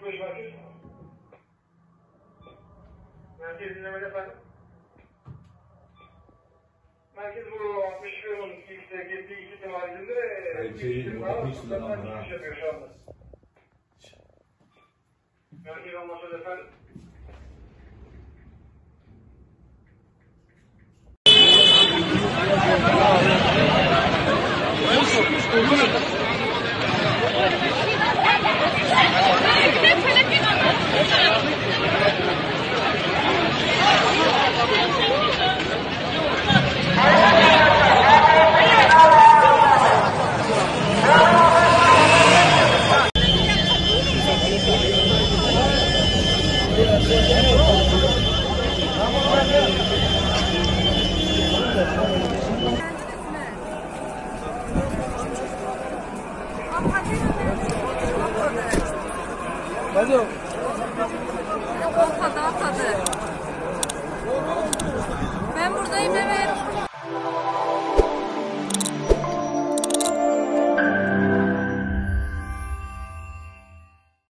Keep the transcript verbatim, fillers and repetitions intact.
kırk beş merkez. Merkez dinlemede efendim. Merkez bu altmış bir on iki X G T iki temalinde şeyi kapatmışlar ama ha. Yapıyor şu anda. Merkez anlaşıldı efendim. Hadi. Tadı tadı.